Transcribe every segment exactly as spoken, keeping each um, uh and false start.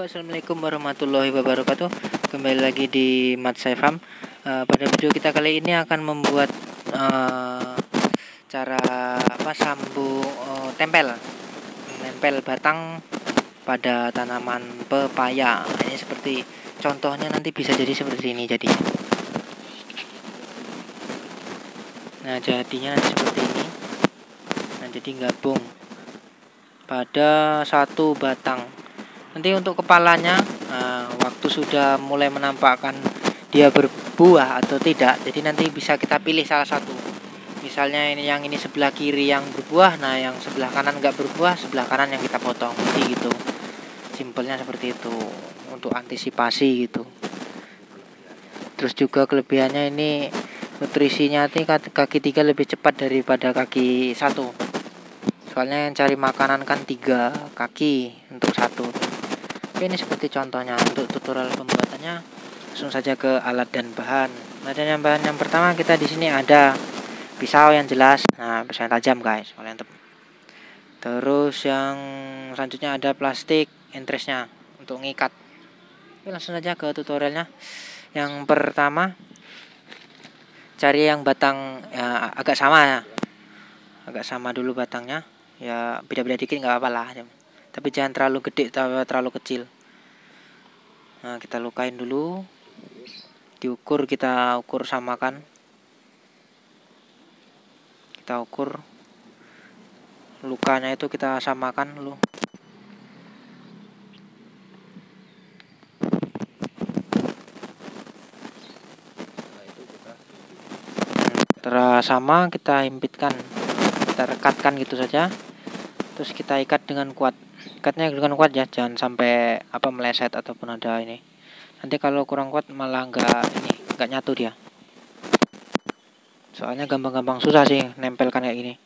Assalamualaikum warahmatullahi wabarakatuh. Kembali lagi di Mat Saifam. Uh, pada video kita kali ini akan membuat uh, cara apa sambung uh, tempel, nempel batang pada tanaman pepaya. Ini seperti contohnya nanti bisa jadi seperti ini jadi. Nah jadinya nanti seperti ini. Nah jadi gabung pada satu batang. Nanti untuk kepalanya, nah, waktu sudah mulai menampakkan dia berbuah atau tidak, jadi nanti bisa kita pilih salah satu. Misalnya ini yang ini sebelah kiri yang berbuah, nah yang sebelah kanan nggak berbuah, sebelah kanan yang kita potong. Jadi gitu, simpelnya seperti itu untuk antisipasi gitu. Terus juga kelebihannya ini nutrisinya nanti kaki tiga lebih cepat daripada kaki satu. Soalnya yang cari makanan kan tiga kaki untuk satu. Oke, ini seperti contohnya. Untuk tutorial pembuatannya langsung saja ke alat dan bahan. Nah, dan yang bahan yang pertama kita di sini ada pisau yang jelas. Nah, pisau yang tajam guys. Kalian terus yang selanjutnya ada plastik entresnya untuk ngikat. Oke, langsung saja ke tutorialnya. Yang pertama cari yang batang ya, agak sama ya. Agak sama dulu batangnya. Ya beda-beda dikit nggak apa-apa lah. Tapi jangan terlalu gede atau terlalu kecil. Nah kita lukain dulu, diukur, kita ukur samakan, kita ukur lukanya itu kita samakan dulu. Setelah sama kita himpitkan, kita rekatkan gitu saja, terus kita ikat dengan kuat. Ikatnya dengan kuat ya, jangan sampai apa meleset ataupun ada ini. Nanti kalau kurang kuat malah nggak ini nggak nyatu dia. Soalnya gampang-gampang susah sih nempelkan kayak gini.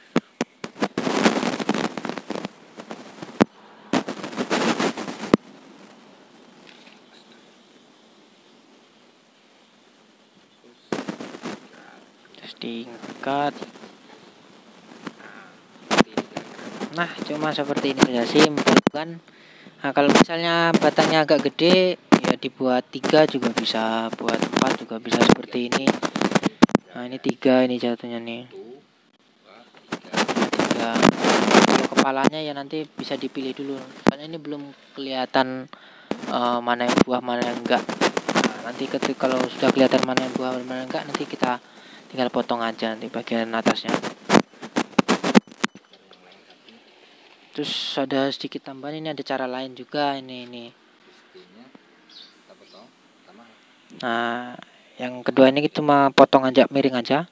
Terus diikat. Nah cuma seperti ini saja sih kan. Nah kalau misalnya batangnya agak gede ya dibuat tiga juga bisa, buat empat juga bisa seperti ini. Nah ini tiga ini jatuhnya nih tiga. Kalau kepalanya ya nanti bisa dipilih dulu, soalnya ini belum kelihatan uh, mana yang buah mana yang enggak. Nah, nanti ketika kalau sudah kelihatan mana yang buah mana yang enggak, nanti kita tinggal potong aja nanti bagian atasnya. Terus ada sedikit tambahan, ini ada cara lain juga ini ini. Nah, yang kedua ini kita cuma potong aja miring aja.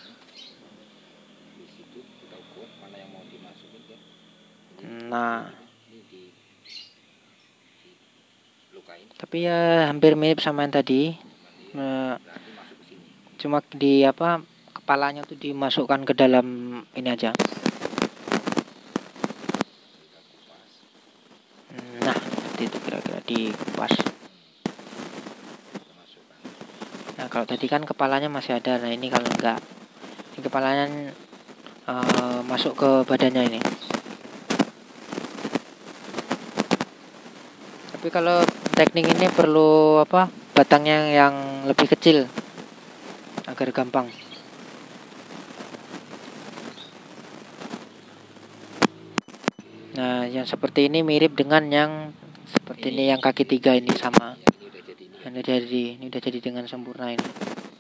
Nah, tapi ya hampir mirip sama yang tadi. Nah, cuma di apa kepalanya tuh dimasukkan ke dalam ini aja. Nah seperti itu kira-kira dikupas. Nah kalau tadi kan kepalanya masih ada, nah ini kalau enggak, ini kepalanya uh, masuk ke badannya ini. Tapi kalau teknik ini perlu apa batangnya yang lebih kecil agar gampang. Nah yang seperti ini mirip dengan yang seperti ini yang kaki tiga ini sama. Ini udah jadi, ini udah jadi dengan sempurna ini.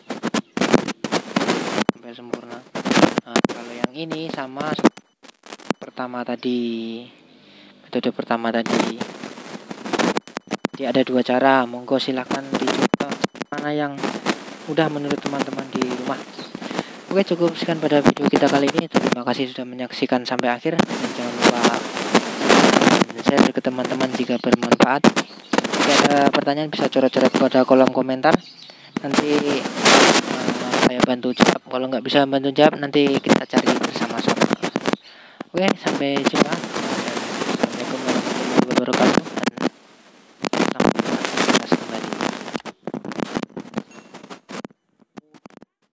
Sampai sempurna. Nah, kalau yang ini sama pertama tadi, metode pertama tadi. Jadi ada dua cara, monggo silahkan dicoba mana yang mudah menurut teman-teman di rumah. Oke, cukup sekian pada video kita kali ini. Terima kasih sudah menyaksikan sampai akhir. Dan jangan lupa share ke teman-teman jika bermanfaat. Jika ada pertanyaan bisa coret-coret pada kolom komentar. Nanti uh, saya bantu jawab. Kalau nggak bisa bantu jawab, nanti kita cari bersama-sama. Oke, sampai jumpa. Assalamualaikum warahmatullahi wabarakatuh.